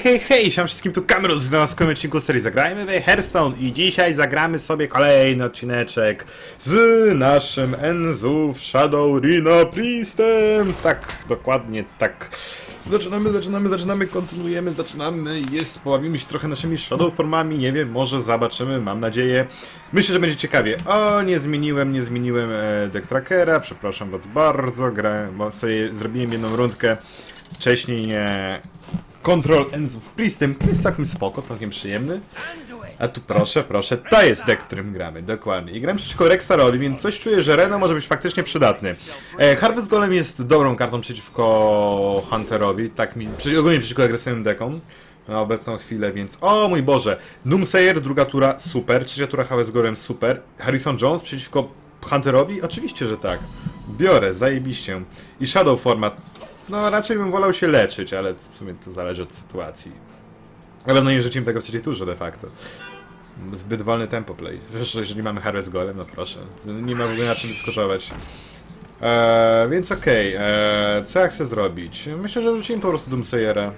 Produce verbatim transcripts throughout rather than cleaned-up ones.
hej, hej! Siam wszystkim, tu Kamerus w nowym odcinku serii Zagrajmy w Hearthstone i dzisiaj zagramy sobie kolejny odcineczek z naszym Enzów Shadowruna Priestem. Tak, dokładnie tak. Zaczynamy, zaczynamy, zaczynamy, kontynuujemy, zaczynamy. Jest, pobawimy się trochę naszymi Shadow formami, nie wiem, może zobaczymy, mam nadzieję. Myślę, że będzie ciekawie. O, nie zmieniłem, nie zmieniłem e, deck trackera, przepraszam was bardzo, grałem, bo sobie zrobiłem jedną rundkę wcześniej. E, Control Enzów Priestem, który jest całkiem spoko, całkiem przyjemny. A tu proszę, proszę, to jest deck, którym gramy, dokładnie. I gram przeciwko Rexarowi, więc coś czuję, że Reno może być faktycznie przydatny. E, Harvest Golem jest dobrą kartą przeciwko Hunterowi, tak mi, ogólnie przeciwko agresywnym deckom na obecną chwilę, więc... O mój Boże! Doomsayer, druga tura, super. Trzecia tura Harvest Golem, super. Harrison Jones przeciwko Hunterowi? Oczywiście, że tak. Biorę, zajebiście. I Shadow Format. No, raczej bym wolał się leczyć, ale w sumie to zależy od sytuacji. Ale no nie rzucimy tego w trzeciej turze de facto. Zbyt wolny tempo play. Zresztą jeżeli mamy Harvest Golem, no proszę. Nie ma w ogóle na czym dyskutować. Eee, więc okej, okay. eee, co ja chcę zrobić? Myślę, że wrzucimy po prostu Doomsayera.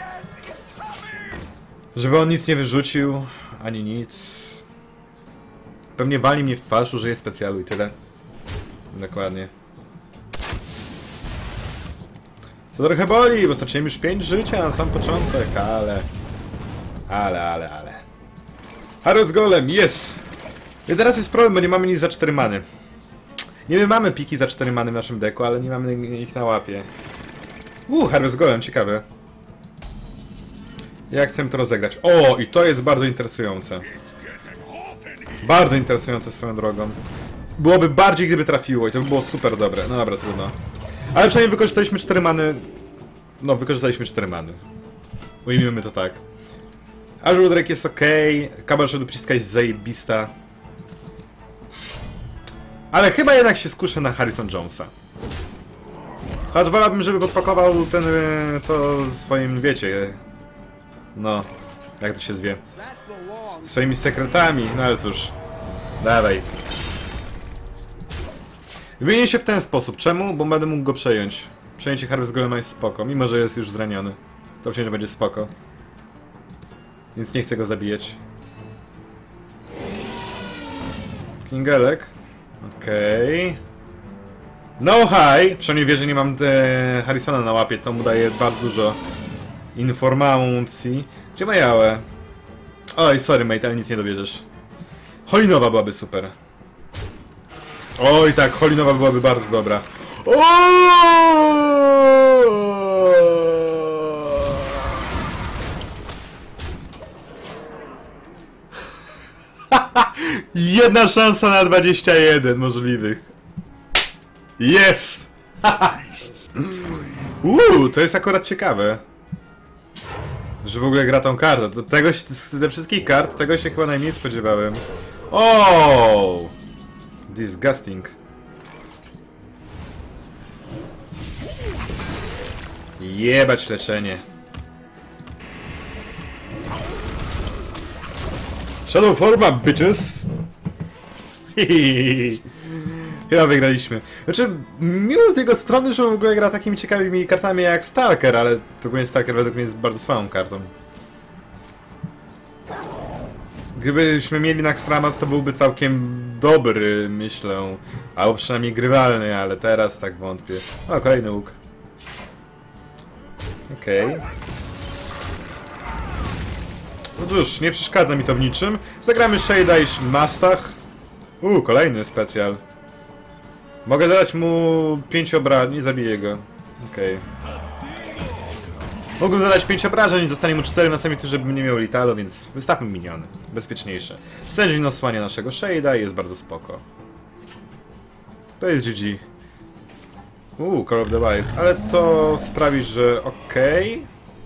Żeby on nic nie wyrzucił, ani nic. Pewnie wali mnie w twarz, użyje specjalu i tyle. Dokładnie. Co trochę boli, bo straciłem już pięć życia na sam początek, ale... Ale, ale, ale... Harvest Golem, jest! I teraz jest problem, bo nie mamy nic za cztery many. Nie wiem, mamy piki za cztery many w naszym deku, ale nie mamy ich na łapie. Uuu, Harvest Golem, ciekawe. Jak chcę to rozegrać? O, i to jest bardzo interesujące. Bardzo interesujące swoją drogą. Byłoby bardziej, gdyby trafiło i to by było super dobre. No dobra, trudno. Ale przynajmniej wykorzystaliśmy cztery many. No, wykorzystaliśmy cztery many. Ujmijmy to tak. Azure Drake jest ok. Kabal Shadow Priestka jest zajebista. Ale chyba jednak się skuszę na Harrison Jonesa. Choć wolałbym, żeby podpakował ten... to swoim, wiecie... No, jak to się zwie? Swoimi sekretami, no ale cóż. Dawaj. Wymienię się w ten sposób. Czemu? Bo będę mógł go przejąć. Przejęcie Harvest Golema jest spoko, mimo że jest już zraniony. To wciąż będzie spoko. Więc nie chcę go zabijać. Kingelek. Okej. Okay. No high! Przynajmniej wie, że nie mam e, Harrisona na łapie, to mu daje bardzo dużo informacji. Gdzie ma jałę? Oj, sorry mate, ale nic nie dobierzesz. Holinowa byłaby super. Oj tak, Holinowa byłaby bardzo dobra. Jedna szansa na dwadzieścia jeden możliwych. Jest! Uuu, to jest akurat ciekawe. Że w ogóle gra tą kartę. To tego się, ze wszystkich kart tego się chyba najmniej spodziewałem. O! Disgusting. Jebać leczenie. Shadow Forma, bitches! Chyba wygraliśmy. Znaczy, miło z jego strony, że w ogóle gra takimi ciekawymi kartami jak Stalker, ale to ogólnie Stalker według mnie jest bardzo słabą kartą. Gdybyśmy mieli Naxxramas, to byłby całkiem dobry, myślę. Albo przynajmniej grywalny, ale teraz tak wątpię. O, kolejny łuk. Okej. Okay. No cóż, nie przeszkadza mi to w niczym. Zagramy Shade'a i Mastach. Uuu, kolejny specjal. Mogę zadać mu pięć obrażeń, nie zabiję go. Okej. Okay. Mogę zadać pięć obrażeń i zostanie mu cztery na samej turze, żeby nie miał litalu, więc wystawmy miniony. Bezpieczniejsze. Sędzin osłania naszego Shade'a i jest bardzo spoko. To jest G G. Uuu, Call of the Wild. Ale to sprawi, że okej.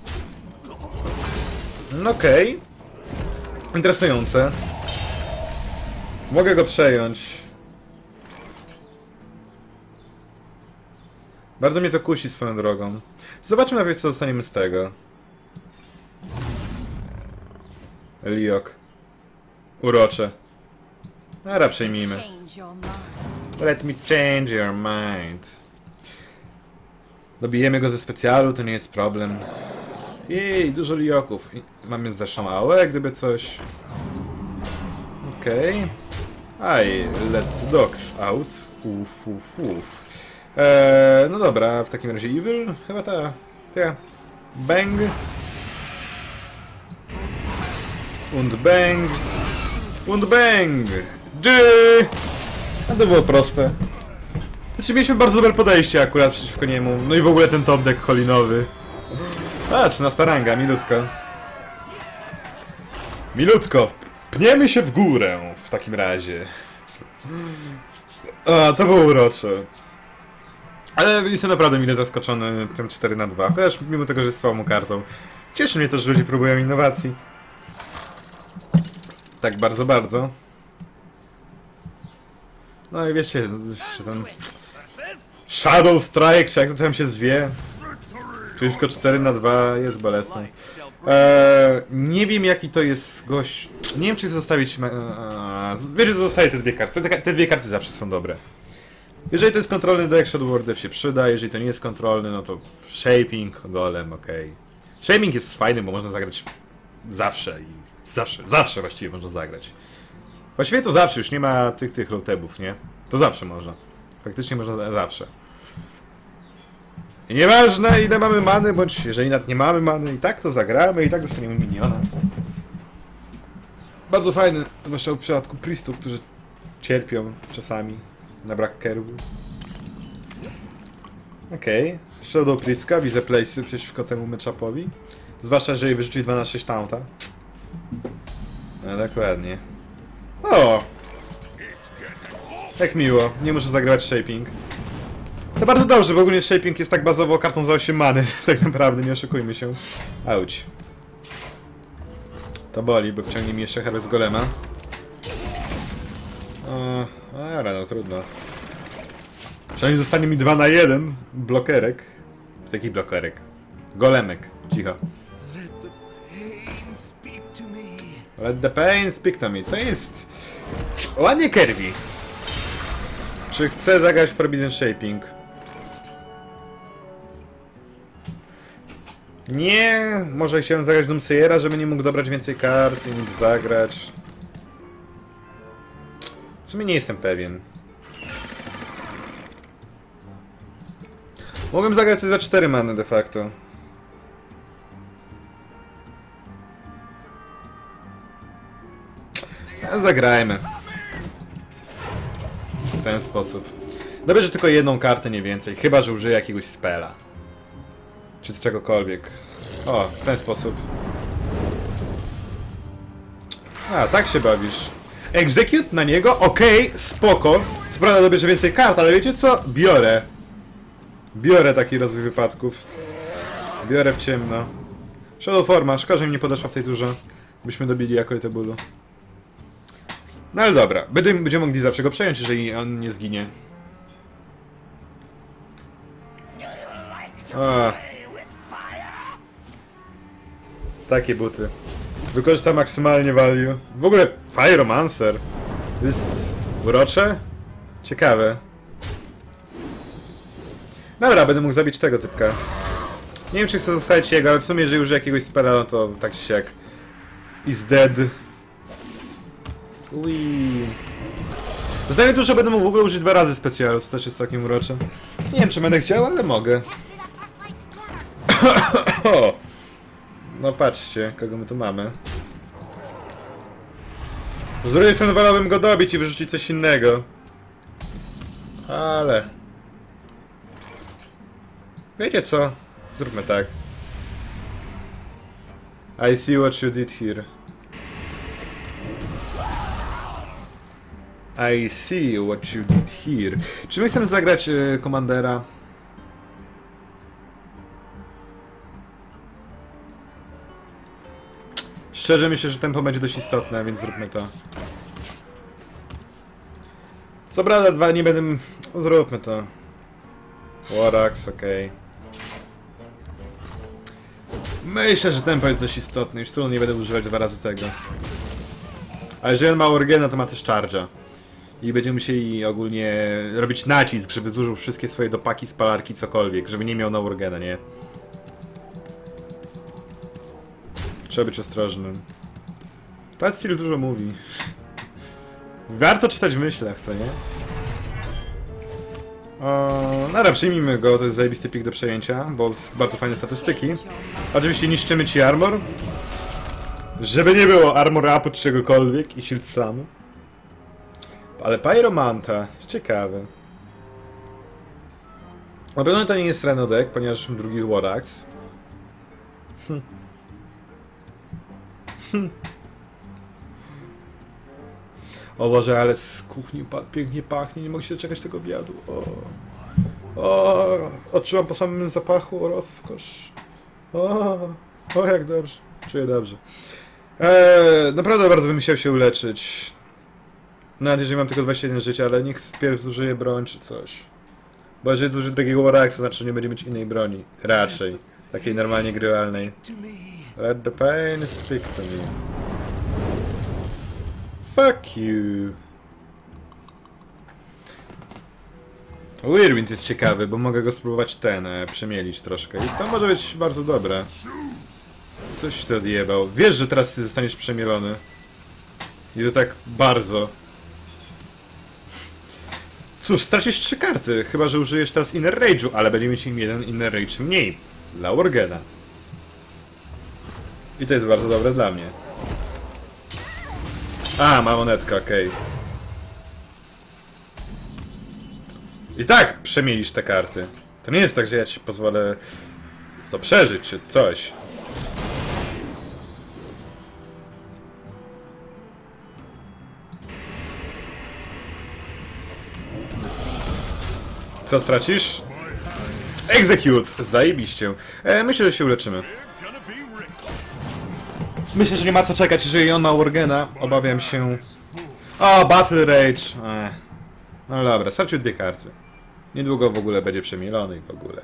Okay. No okej. Okay. Interesujące. Mogę go przejąć. Bardzo mnie to kusi swoją drogą. Zobaczmy najpierw, co dostaniemy z tego. Liok. Urocze. Ara, przejmijmy. Let me change your mind. Dobijemy go ze specjalu, to nie jest problem. Jej, dużo lioków. Mamy zresztą A O E, gdyby coś. Okej. Okay. Aj, let the dogs out. Uf, uf, uf. Eee, no dobra, w takim razie Evil? Chyba ta. ta. Bang. Und bang. Und bang. G. A to było proste. Znaczy mieliśmy bardzo dobre podejście akurat przeciwko niemu. No i w ogóle ten top deck holinowy. A, trzynasta ranga, milutko. Milutko. Pniemy się w górę w takim razie. A, to było urocze. Ale jestem naprawdę mile zaskoczony tym cztery na dwa. Chociaż mimo tego, że jest słabą kartą. Cieszy mnie to, że ludzie próbują innowacji. Tak bardzo, bardzo. No i wiecie, ten Shadow Strike, czy jak to tam się zwie. Przeciwko cztery na dwa jest bolesny. Eee, nie wiem jaki to jest gość. Nie wiem czy zostawić. Eee, wiecie, że zostaje te dwie karty. Te, te dwie karty zawsze są dobre. Jeżeli to jest kontrolny deck, Shadow Warrior się przyda. Jeżeli to nie jest kontrolny, no to Shaping, Golem, ok. Shaping jest fajny, bo można zagrać zawsze i zawsze, zawsze właściwie można zagrać. Właściwie to zawsze, już nie ma tych tych lotebów, nie? To zawsze można. Faktycznie można zawsze. I nieważne ile mamy many, bądź jeżeli nawet nie mamy many, i tak to zagramy, i tak dostaniemy miniona. Bardzo fajny, zwłaszcza w przypadku priestów, którzy cierpią czasami na brak kerwu. Okej, okay. Shadow Priestka, widzę place'y przeciwko temu matchupowi. Zwłaszcza jeżeli wyrzuci dwa na sześć taunta. No dokładnie. O! Jak miło, nie muszę zagrywać Shaping. To bardzo dobrze, bo ogólnie Shaping jest tak bazowo kartą za osiem many, tak naprawdę, nie oszukujmy się. Auć. To boli, bo wciągnie mi jeszcze Harvest Golema. O, ale no trudno. Przynajmniej zostanie mi dwa na jeden blokerek. Z jakich blokerek? Golemek, cicho. Let the pain speak to me. To jest ładnie curvy. Czy chcę zagrać Forbidden Shaping? Nie, może chciałem zagrać Doomsayera, żeby nie mógł dobrać więcej kart i nic zagrać. W sumie nie jestem pewien. Mogłem zagrać coś za cztery many de facto. A zagrajmy. W ten sposób. Dobierze tylko jedną kartę, nie więcej. Chyba że użyję jakiegoś spela. Czy z czegokolwiek. O, w ten sposób. A, tak się bawisz. Execute na niego, okej, okay, spoko. Co prawda dobierze więcej kart, ale wiecie co? Biorę. Biorę taki rozwój wypadków. Biorę w ciemno. Shadow Forma, szkoda, że mi nie podeszła w tej turze. Byśmy dobili jako te bólu. No ale dobra, będziemy, będziemy mogli zawsze go przejąć, jeżeli on nie zginie. O. Takie buty. Wykorzysta maksymalnie value. W ogóle Pyromancer. Jest urocze? Ciekawe. Dobra, będę mógł zabić tego typka. Nie wiem czy chcę zostawić jego, ale w sumie jeżeli użyję jakiegoś spela, no to tak czy siak is dead. Ui. Zdaje dużo, będę mógł w ogóle użyć dwa razy specjalu, co też jest całkiem urocze. Nie wiem czy będę chciał, ale mogę. No patrzcie, kogo my tu mamy. Z drugiej strony wolałbym go dobić i wyrzucić coś innego. Ale... Wiecie co? Zróbmy tak. I see what you did here. I see what you did here. Czy my chcemy zagrać y, Commandera? Szczerze myślę, że tempo będzie dość istotne, więc zróbmy to. Co prawda dwa nie będę... Zróbmy to. Warax, okej. Okay. Myślę, że tempo jest dość istotne, już trudno nie będę używać dwa razy tego. Ale jeżeli on ma Organa, to ma też Charge'a. I będziemy musieli ogólnie robić nacisk, żeby zużył wszystkie swoje dopaki, spalarki, cokolwiek, żeby nie miał na Organa, nie? Trzeba być ostrożnym. Ten styl dużo mówi. Warto czytać w myślach, co nie? O, no dobra, przyjmijmy go, to jest zajebisty pik do przejęcia, bo bardzo fajne statystyki. Oczywiście niszczymy ci armor. Żeby nie było armor upu czy czegokolwiek i shield slamu. Ale Pyromanta, ciekawe. Na pewno to nie jest Renodek, ponieważ drugi Warax. Hm. Hm. O Boże, ale z kuchni pa pięknie pachnie, nie mogę się doczekać tego obiadu. O, o, odczułam po samym zapachu rozkosz. O, o jak dobrze, czuję dobrze. Eee, naprawdę bardzo bym chciał się uleczyć. Nawet jeżeli mam tylko dwadzieścia jeden życia, ale niech pierw zużyje broń czy coś. Bo jeżeli zużyje drugiego Waraxa, to znaczy, że nie będzie mieć innej broni. Raczej. Takiej normalnie grywalnej. Let the pain speak to me. Fuck you. Whirlwind jest ciekawy, bo mogę go spróbować ten, e, przemielić troszkę. I to może być bardzo dobre. Coś ty odjebał. Wiesz, że teraz ty zostaniesz przemielony. I to tak bardzo. Cóż, stracisz trzy karty, chyba że użyjesz teraz Inner Rage'u, ale będzie mieć im jeden Inner Rage mniej. Dla Worgena. I to jest bardzo dobre dla mnie. A, ma monetkę, okej. Okay. I tak przemielisz te karty. To nie jest tak, że ja ci pozwolę to przeżyć, czy coś. Co stracisz? Execute! Zajebiście. E, myślę, że się uleczymy. Myślę, że nie ma co czekać, jeżeli on ma Worgena. Obawiam się... O, Battle Rage! Ech. No dobra, stracił dwie karty. Niedługo w ogóle będzie przemielony i w ogóle.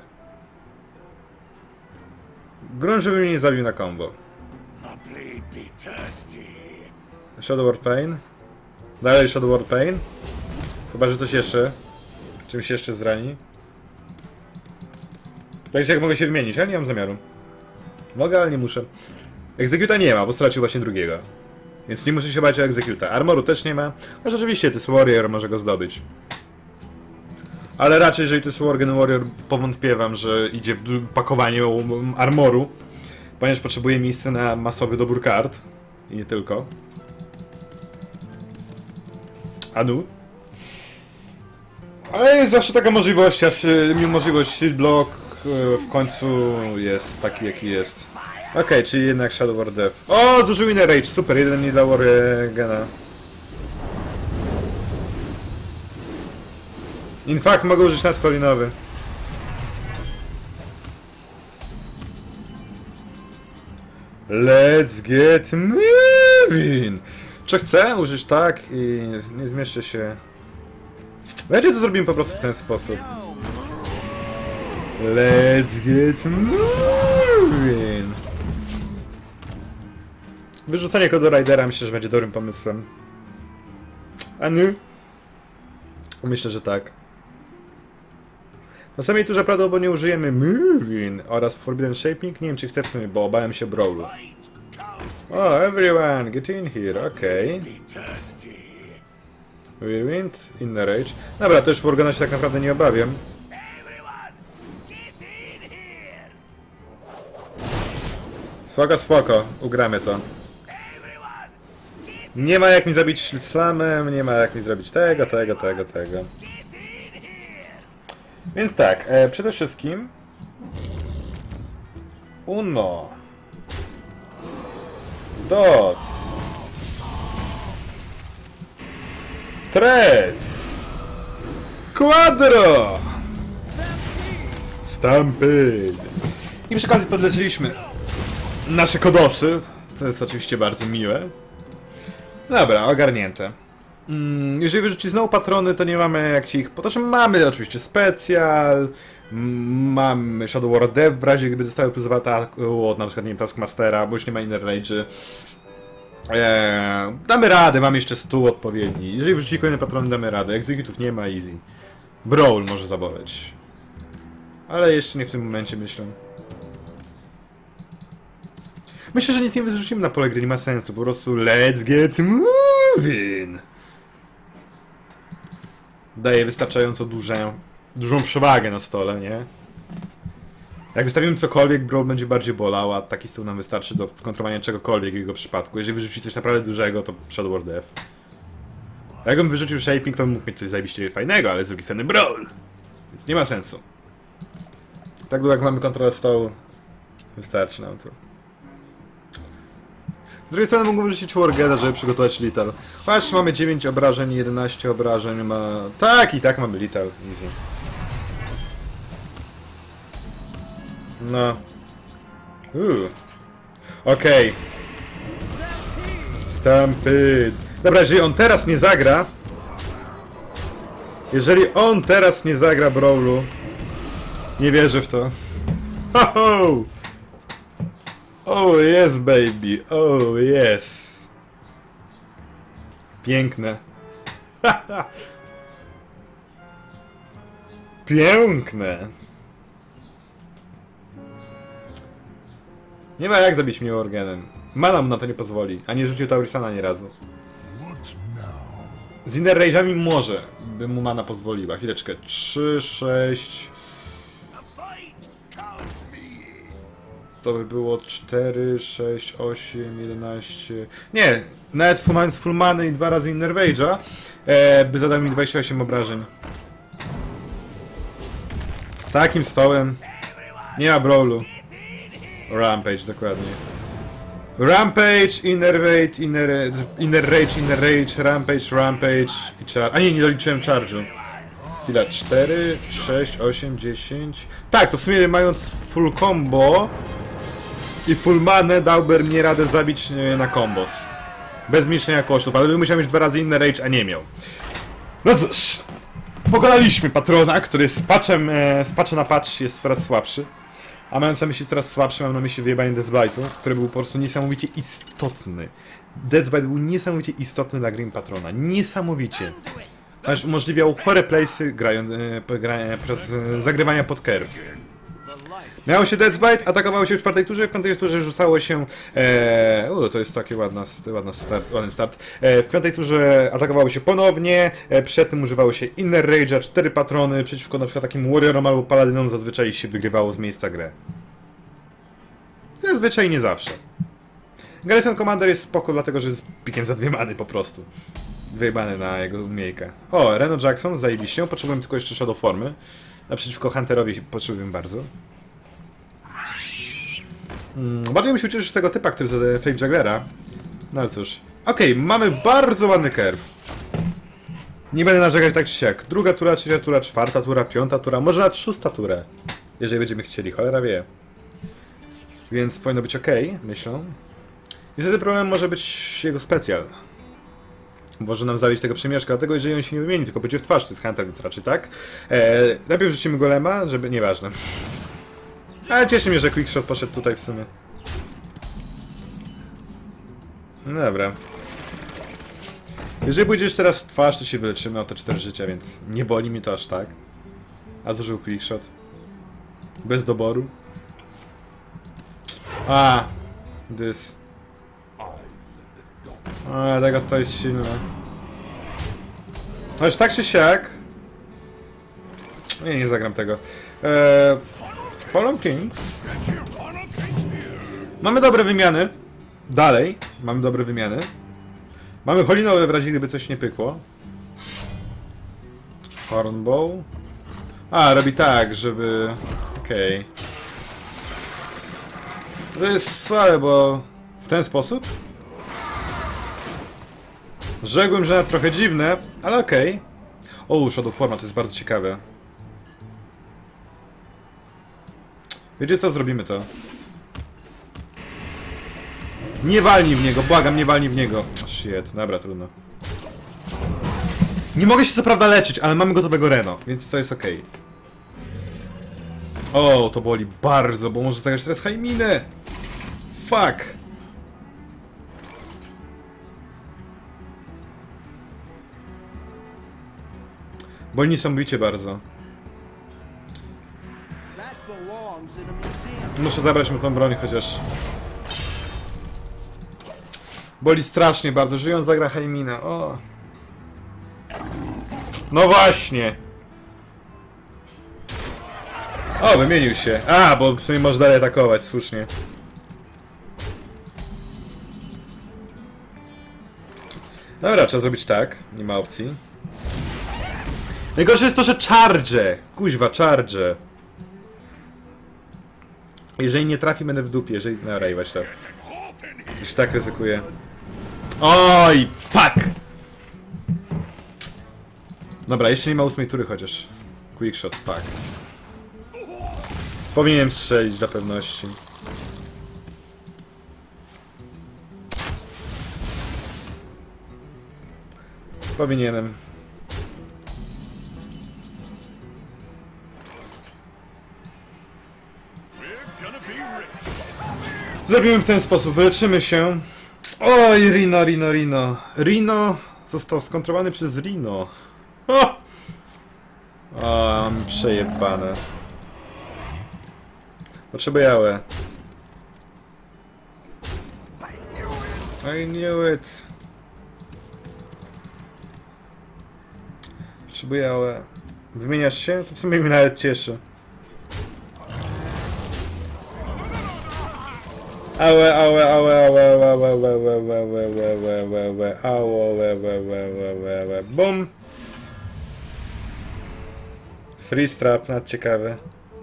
Grunt, żeby mnie nie zabił na combo. Shadow War Pain. Dalej Shadow War Pain. Chyba, że coś jeszcze. Czymś jeszcze zrani. Także jak mogę się wymienić, ale nie mam zamiaru. Mogę, ale nie muszę. Executa nie ma, bo stracił właśnie drugiego. Więc nie muszę się bać o Executa. Armoru też nie ma. No rzeczywiście, to jest Warrior, może go zdobyć. Ale raczej, jeżeli to jest Worgen Warrior, powątpiewam, że idzie w pakowanie armoru. Ponieważ potrzebuje miejsca na masowy dobór kart. I nie tylko. Anu. Ale jest zawsze taka możliwość, aż mimo możliwość shield block w końcu jest taki jaki jest. Okej, okay, czyli jednak Shadow War Death. O, zużył Inner Rage, super, jeden mniej dla Worgena. In fact, mogę użyć nadkolinowy. Let's get moving! Czy chcę użyć tak i nie zmieszczę się. Wiecie co zrobimy po prostu w ten sposób. Let's get moving! Wyrzucanie kodu Ridera myślę, że będzie dobrym pomysłem. A nie? Myślę, że tak. Na samej turze prawdopodobnie użyjemy Moving oraz Forbidden Shaping. Nie wiem, czy chcę w sumie, bo obałem się Brawlu. Oh, everyone, get in here, okej. Okay. Whirlwind, Inner Rage. Dobra, to już Worgena się tak naprawdę nie obawiam. Spoko, spoko, ugramy to. Nie ma jak mi zabić slamem, nie ma jak mi zrobić tego, tego, tego, tego. Więc tak, e, przede wszystkim... Uno. Dos. Tres. Quadro. Stampede. I przy okazji podleczyliśmy nasze kodosy, co jest oczywiście bardzo miłe. Dobra, ogarnięte. Mm, jeżeli wyrzuci znowu patrony, to nie mamy jak ci ich... To znaczy mamy oczywiście specjal, mamy Shadow War Death w razie gdyby zostały plus dwa ataku od na przykład nie wiem, Taskmastera, bo już nie ma Inner Rage'y. Eee, damy radę, mam jeszcze stół odpowiedni. Jeżeli wyrzuci kolejne patrony, damy radę. Executów nie ma, easy. Brawl może zaboleć. Ale jeszcze nie w tym momencie myślę. Myślę, że nic nie wyrzucimy na pole gry, nie ma sensu. Po prostu let's get moving. Daje wystarczająco duże, dużą przewagę na stole, nie? Jak wystawimy cokolwiek, Brawl będzie bardziej bolał, a taki stół nam wystarczy do skontrowania czegokolwiek w jego przypadku. Jeżeli wyrzuci coś naprawdę dużego, to Shadow War Death. Jakbym wyrzucił Shaping, to mógł mieć coś zajebiście fajnego, ale z drugiej strony Brawl! Więc nie ma sensu. Tak długo jak mamy kontrolę stołu, wystarczy nam to. Z drugiej strony mógłbym wyrzucić Wargeda, żeby przygotować Lethal. Chociaż mamy dziewięć obrażeń, jedenaście obrażeń ma... Tak, i tak mamy Lethal. Easy. No. Uuu. Okej. Okay. Stampede. Dobra, jeżeli on teraz nie zagra... Jeżeli on teraz nie zagra Brawlu... Nie wierzę w to. Ho, ho! Oh yes, baby. Oh yes. Piękne. Piękne. Nie ma jak zabić mnie Worgenem. Mana mu na to nie pozwoli, a nie rzucił Taurisana ani razu. Z Inner Rage'ami może by mu mana pozwoliła. Chwileczkę. trzy, sześć... To by było cztery, sześć, osiem, jedenaście... Nie! Nawet full, full many i dwa razy Inner Rage'a e, by zadał mi dwadzieścia osiem obrażeń. Z takim stołem nie ma Brawlu. Rampage, dokładnie. Rampage, Inner Rage, Inner, inner Rage, Inner Rage, Rampage, Rampage i Charge. A nie, nie doliczyłem Charge'u. Chwila, cztery, sześć, osiem, dziesięć... Tak, to w sumie mając full combo i full manę dałby mnie radę zabić na kombos. Bez zmniejszenia kosztów, ale bym musiał mieć dwa razy Inner Rage, a nie miał. No cóż, pokonaliśmy patrona, który z patchem, e, z patcha na patch jest coraz słabszy. A mając na myśli coraz słabszy, mam na myśli wyjebanie Deathbite'u, który był po prostu niesamowicie istotny. Deathbite był niesamowicie istotny dla Grim Patrona. Niesamowicie. Aż umożliwiał chore place'y grając, e, gra, e, przez e, zagrywania pod curve. Miało się Deathbite, atakowało się w czwartej turze, w piątej turze rzucało się... E, u, to jest taki ładna, ładna start, ładny start. E, w piątej turze atakowało się ponownie, e, przed tym używało się Inner Rage'a, cztery patrony, przeciwko na przykład takim Warriorom albo Paladynom zazwyczaj się wygrywało z miejsca grę. Zazwyczaj nie zawsze. Garrison Commander jest spoko, dlatego że jest pikiem za dwie many po prostu. Wyjebany na jego umiejkę. O, Reno Jackson, zajebiście, potrzebujemy tylko jeszcze Shadow Formy. Naprzeciwko Hunterowi potrzebuję bardzo. Hmm, bardziej mi się ucieszyć z tego typa, który zadaje Fake Jugglera. No ale cóż. Okej, okay, mamy bardzo ładny curve. Nie będę narzekać tak czy siak. Druga tura, trzecia tura, czwarta tura, piąta tura, może nawet szósta tura. Jeżeli będziemy chcieli, cholera wie. Więc powinno być ok, myślę. Niestety problem może być jego specjal. Może nam zabić tego przemieszka, dlatego jeżeli on się nie wymieni, tylko będzie w twarz, to jest Hunter, więc raczej tak. Eee, najpierw rzucimy golema, żeby... nieważne. Ale cieszy mnie, że Quickshot poszedł tutaj w sumie. No dobra. Jeżeli pójdziesz teraz w twarz, to się wyleczymy o te cztery życia, więc nie boli mi to aż tak. A zużył Quickshot. Bez doboru. A, this. A, tego to jest silne. Choć tak czy siak... Nie, nie zagram tego. Eee, Fallen Kings. Mamy dobre wymiany. Dalej, mamy dobre wymiany. Mamy Holinowe w razie gdyby coś nie pykło. Hornbow. A, robi tak, żeby... Okej. Okay. To jest słabe, bo... W ten sposób? Rzekłbym, że trochę dziwne, ale okej. Okay. O, Shadow Forma, to jest bardzo ciekawe. Wiecie co? Zrobimy to. Nie walnij w niego, błagam, nie walnij w niego. Oh, shit, dobra, trudno. Nie mogę się co prawda leczyć, ale mamy gotowego Reno, więc to jest okej. Okay. O, to boli bardzo, bo może zagrać teraz Hajminę. Fuck. Boli niesamowicie bardzo. Muszę zabrać mu tą broń chociaż. Boli strasznie bardzo, że on zagra Heimina. O. No właśnie. O, wymienił się. A, bo w sumie może dalej atakować, słusznie. Dobra, trzeba zrobić tak. Nie ma opcji. Najgorsze jest to, że charge. Kuźwa, charge. Jeżeli nie trafi, będę w dupie. Jeżeli... Dobra, i właśnie tak. Już tak ryzykuję. Oj, fuck! Dobra, jeszcze nie ma ósmej tury chociaż. Quickshot, fuck. Powinienem strzelić dla pewności. Powinienem. Zrobimy w ten sposób, wyleczymy się. Oj, Rino, Rino, Rino. Rino został skontrolowany przez Rino. O! O, mam przejebane. Potrzebuję A W E. I knew it. Potrzebuję A W E. Wymieniasz się? To w sumie mnie nawet cieszy. Aue, aue, aue, aue, aue, aue, aue, aue, aue, aue, aue, aue, aue, bum! Free strap, nad ciekawe.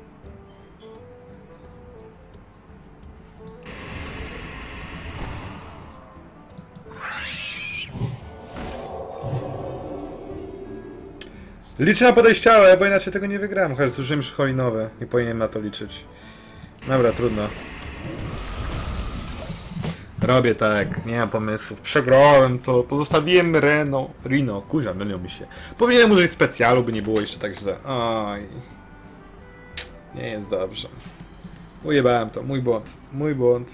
Liczę na podejściałe, bo inaczej tego nie wygram. Chociaż zużyłem już holinowe. Nie powinienem na to liczyć. Dobra, trudno. Robię tak, nie mam pomysłów. Przegrałem to, pozostawiłem Reno. Rino, kurza, mylią mi się. Powinienem użyć specjalu, by nie było jeszcze tak źle. Oj. Nie jest dobrze. Ujebałem to, mój błąd. Mój błąd.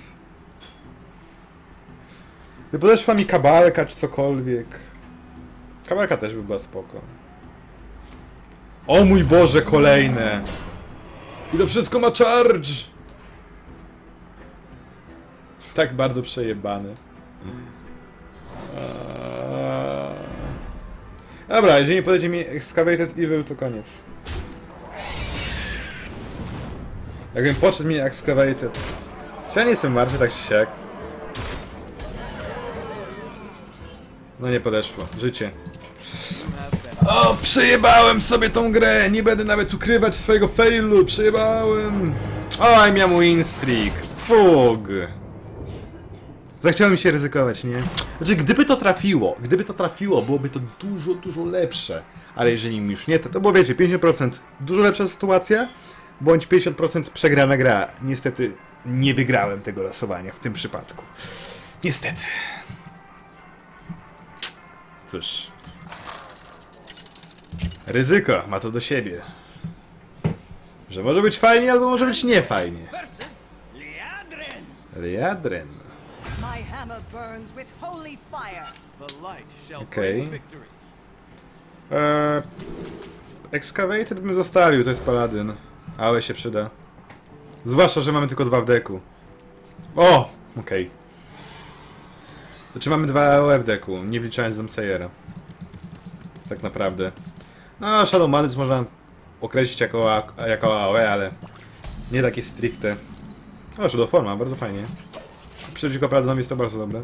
Gdy podeszła mi kabalka czy cokolwiek. Kabalka też by była spoko. O mój Boże, kolejne! I to wszystko ma charge! Tak bardzo przejebany. Dobra, jeżeli nie podejdzie mi Excavated Evil, to koniec. Jakbym podszedł mi Excavated. Czy ja nie jestem martwy, tak czy siak? No nie podeszło. Życie. O, przejebałem sobie tą grę! Nie będę nawet ukrywać swojego failu! Przejebałem! Oj, miałem win streak! Fug! Zachciało mi się ryzykować, nie? Znaczy, gdyby to trafiło, gdyby to trafiło, byłoby to dużo, dużo lepsze. Ale jeżeli mi już nie, to, to bo wiecie, pięćdziesiąt procent dużo lepsza sytuacja, bądź pięćdziesiąt procent przegrana gra. Niestety nie wygrałem tego losowania w tym przypadku. Niestety. Cóż. Ryzyko ma to do siebie. Że może być fajnie, albo może być nie fajnie. Liadren. Okej. Okay. Eee, Excavated bym zostawił, to jest paladyn. Ale się przyda. Zwłaszcza, że mamy tylko dwa w deku. O! Okej. Okay. Znaczy mamy dwa A O E w deku, nie wliczając Doomsayera. Tak naprawdę. No, Shadow Madness można określić jako, jako A O E, ale nie takie stricte. O, Shadow Forma, bardzo fajnie. Przeciwko Paladynom jest to bardzo dobre.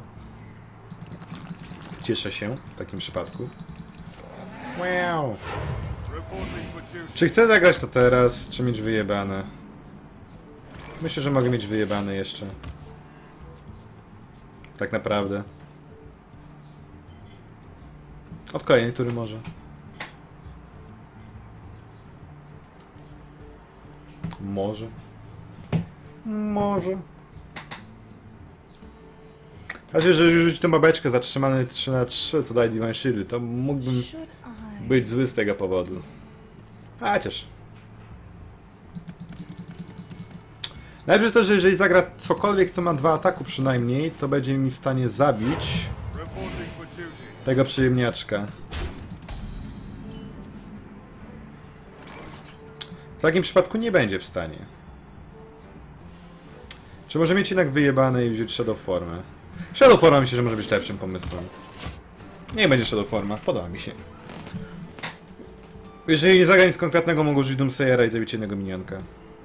Cieszę się w takim przypadku. Wow. Czy chcę zagrać to teraz, czy mieć wyjebane? Myślę, że mogę mieć wyjebane jeszcze. Tak naprawdę. Od kolejnej tury może. Może. Może. Chociaż jeżeli rzucić tę babeczkę zatrzymany trzy na trzy, to daje Divine Shield, to mógłbym być zły z tego powodu. Chociaż. Najlepsze jest to, że jeżeli zagra cokolwiek, co ma dwa ataku przynajmniej, to będzie mi w stanie zabić tego przyjemniaczka. W takim przypadku nie będzie w stanie. Czy może mieć jednak wyjebane i wziąć Shadow Formę? Shadowforma myślę, że może być lepszym pomysłem. Niech będzie Shadowforma, podoba mi się. Jeżeli nie zagra nic konkretnego, mogę użyć Doomsayera i zabić jednego minionka.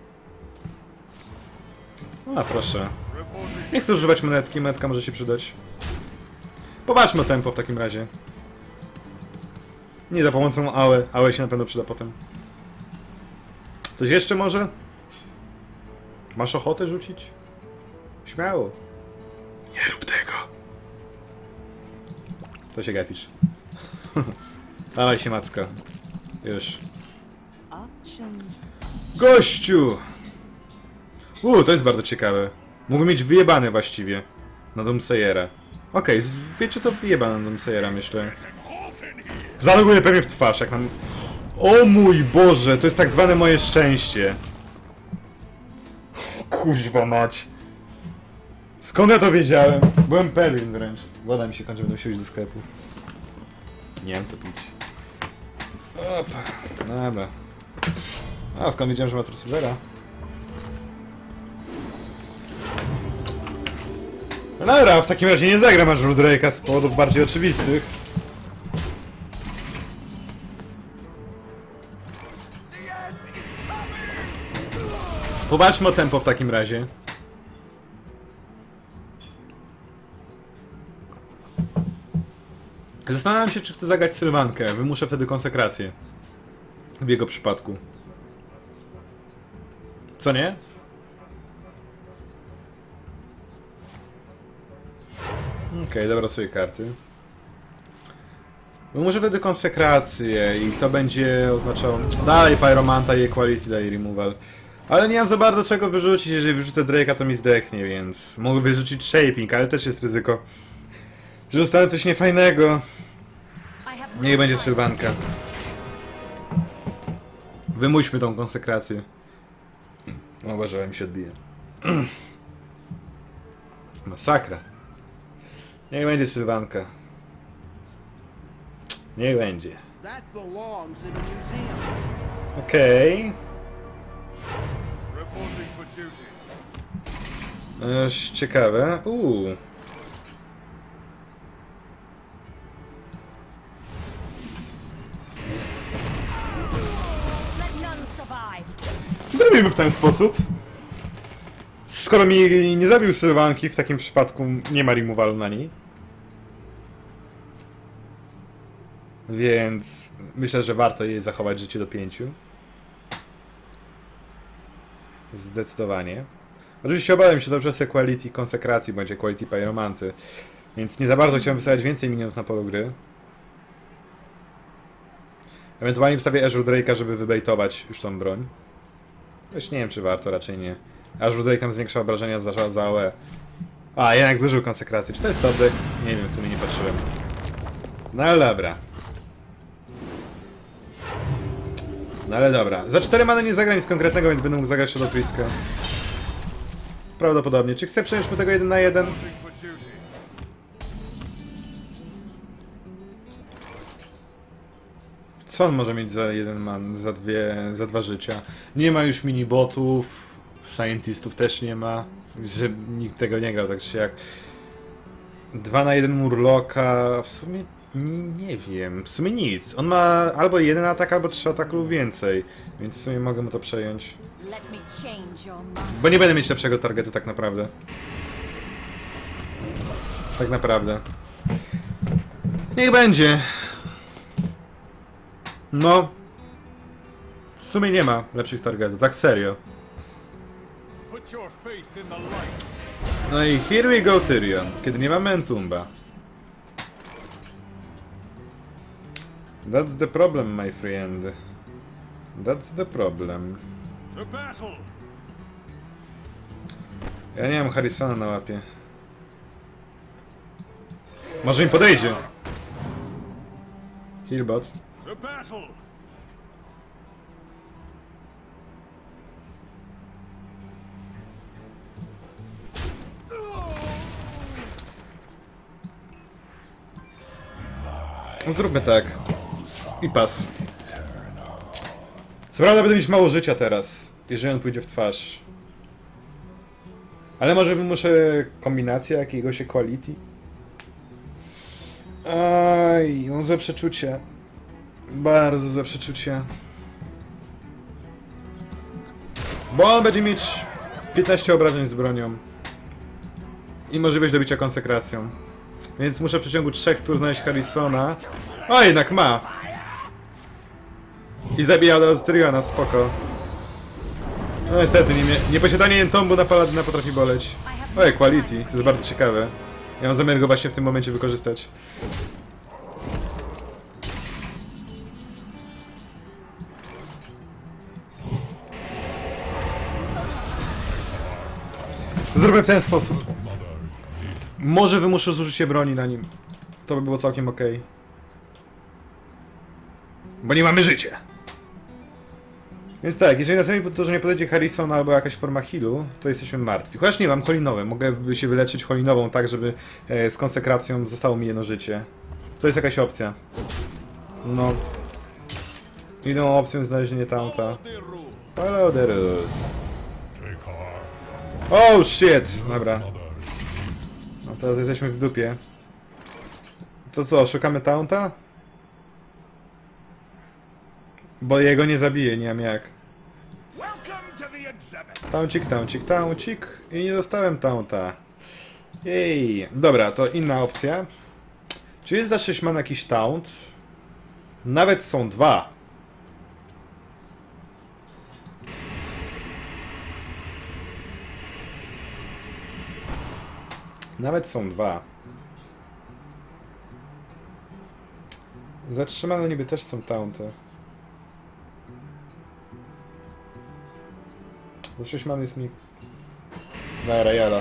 A, proszę. Nie chcę używać monetki, monetka może się przydać. Popatrzmy o tempo w takim razie. Nie za pomocą A W E. A W E się na pewno przyda potem. Coś jeszcze może? Masz ochotę rzucić? Śmiało. Nie rób tego. To się gapisz. Dawaj się, macka. Już. Gościu! Uuu, to jest bardzo ciekawe. Mógłbym mieć wyjebane właściwie. Na Doomsayera. Okej, okay, wiecie co? Wyjebane na Doomsayera, myślę. Zaloguję pewnie w twarz, jak nam... O mój Boże, to jest tak zwane moje szczęście. Kuźwa mać. Skąd ja to wiedziałem? Byłem pewien wręcz. Woda mi się kończy, będę musiał iść do sklepu. Nie wiem co pić. Opa, dobra. A skąd wiedziałem, że ma Trusilvera? No dobra, w takim razie nie zagram Azure Drake'a z powodów bardziej oczywistych. Popatrzmy o tempo w takim razie. Zastanawiam się, czy chcę zagrać Sylwankę. Wymuszę wtedy konsekrację. W jego przypadku. Co nie? Okej, okay, dobra sobie karty. Wymuszę wtedy konsekrację i to będzie oznaczało... Dalej Pyromanta i Equality daje removal. Ale nie mam za bardzo czego wyrzucić, jeżeli wyrzucę Drake'a to mi zdechnie, więc... Mogę wyrzucić Shaping, ale też jest ryzyko, że dostanę coś niefajnego. Niech będzie Sylwanka. Wymuśmy tą konsekrację. No, uważałem, się odbije. Masakra. Niech będzie Sylwanka. Niech będzie. Okej. Okay. Już ciekawe. Uuu. Zrobimy w ten sposób. Skoro mi nie zabił Sylwanki, w takim przypadku nie ma removalu na niej. Więc myślę, że warto jej zachować życie do pięciu. Zdecydowanie. Oczywiście obawiam się dobrze z Equality konsekracji, bądź Equality Pyromanty. Więc nie za bardzo chciałem wystawiać więcej minionów na polu gry. Ewentualnie wstawię Azure Drake'a, żeby wybejtować już tą broń. Już nie wiem, czy warto, raczej nie. Azure Drake tam zwiększa obrażenia za, za A W E. A, jednak zużył konsekrację. Czy to jest dobry? Nie wiem, w sumie nie patrzyłem. No ale dobra. No ale dobra. Za cztery many nie zagra nic konkretnego, więc będę mógł zagrać Shadow Priestkę. Prawdopodobnie. Czy chcę przejąć mu tego jeden na jeden? Co on może mieć za jeden man, za dwie, za dwa życia? Nie ma już minibotów, scientistów też nie ma, że nikt tego nie grał tak czy jak. Dwa na jeden Murloka, w sumie nie wiem, w sumie nic. On ma albo jeden atak, albo trzy ataku lub więcej, więc w sumie mogę mu to przejąć. Bo nie będę mieć lepszego targetu tak naprawdę. Tak naprawdę. Niech będzie. No. W sumie nie ma lepszych targetów, tak serio. No i here we go Tyrion, kiedy nie mamy Entumba. That's the problem, my friend. That's the problem. Ja nie mam Harrisona na łapie. Może im podejdzie. Healbot. Zróbmy tak. I pas. Co prawda będę mieć mało życia teraz, jeżeli on pójdzie w twarz. Ale może wymuszę kombinację jakiegoś equality? Aj, mam złe przeczucie. Bardzo złe przeczucie. Bo on będzie mieć piętnaście obrażeń z bronią. I możliwość dobicia konsekracją. Więc muszę w przeciągu trzech tur znaleźć Harrisona. O, jednak ma! I zabija od razu Tyriona, spoko. No niestety, nie, nieposiadanie Entombu na Paladyna potrafi boleć. O, equality, to jest bardzo ciekawe. Ja mam zamiar go właśnie w tym momencie wykorzystać. Zrobię w ten sposób. Może wymuszę zużycie broni na nim. To by było całkiem ok. Bo nie mamy życia. Więc tak, jeżeli następnie to, że nie podejdzie Harrison albo jakaś forma healu, to jesteśmy martwi. Chociaż nie mam holinowe, mogę się wyleczyć holinową tak, żeby e, z konsekracją zostało mi jedno życie. To jest jakaś opcja. No. Inną opcją jest znalezienie taunta. Follow the rules. Oh shit! Dobra. No teraz jesteśmy w dupie. To co, szukamy taunta? Bo jego nie zabije, nie wiem jak. Tauncik, tauncik, tauncik. I nie dostałem taunta. Jej. Dobra, to inna opcja. Czy jest za sześć man jakiś taunt? Nawet są dwa. Nawet są dwa. Zatrzymane niby też są taunty. Za sześć man jest mi... Dobra, jala.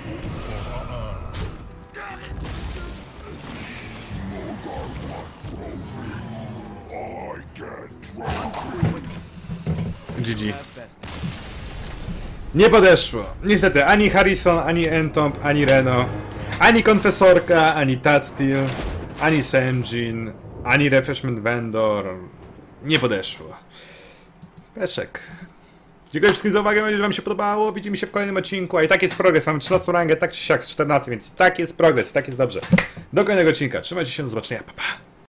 G G. Nie podeszło. Niestety, ani Harrison, ani Entomb, ani Reno, ani Konfesorka, ani Tadsteel, ani Sen'jin, ani Refreshment Vendor. Nie podeszło. Peszek. Dziękuję wszystkim za uwagę, mam nadzieję, że wam się podobało. Widzimy się w kolejnym odcinku, a i tak jest progres. Mamy trzynastą rangę, tak czy siak z czternastej, więc tak jest progres, tak jest dobrze. Do kolejnego odcinka. Trzymajcie się, do zobaczenia, pa pa.